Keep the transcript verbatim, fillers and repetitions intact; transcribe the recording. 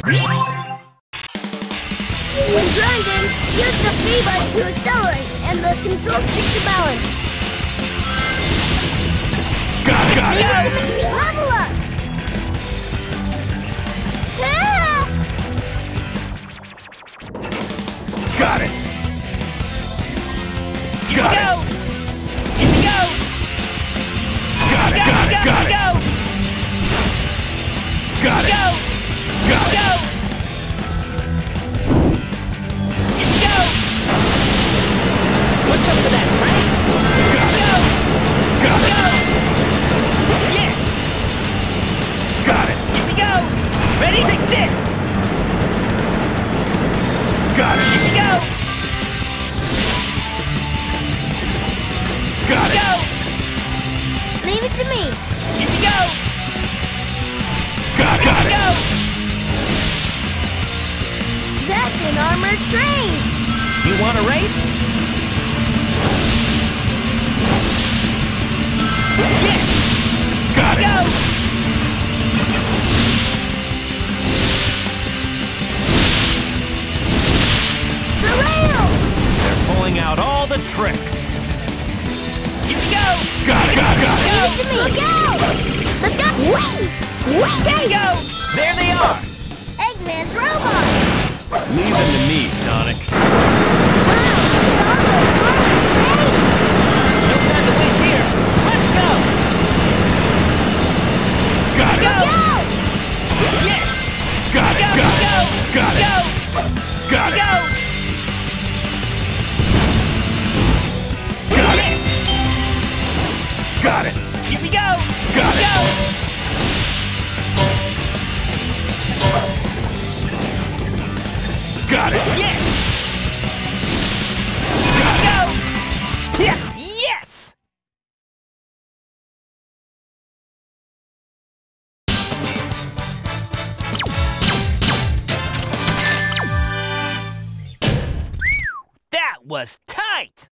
When grinding, use the B button to accelerate and the control stick to balance. Got it, got it! Level up! Ah! Got it! Here Got we it! go! Here we go! Got it, got it, got it! Go! Got it! Go! Got it! Go! Here we go! What's up to that, right? Got it! Go! Got it! Go! Yes! Got it! Here we go! Ready? Take this! Got it! Here we go! Got it! Go! Leave it to me. Here we go! Got it! Got it! Go! That's an armored train. You want a race? Yes! Got it! Go! The rail. They're pulling out all the tricks. Here we go! Got it! Got it! Got it! Leave it to me. Look out. Let's go. Wait. Wait. There you go! There they are! Eggman's robot. Leave them to me, Sonic. No time to waste here. Let's go! Got it! Go! Yes! Got it! Go! Got Go! it! Got it! Go! Got it! Go! Got it! Yes! Got it! Here we go! Got it! Go! Got it! Yes! Got it! Go! Yeah! Yes! That was tight!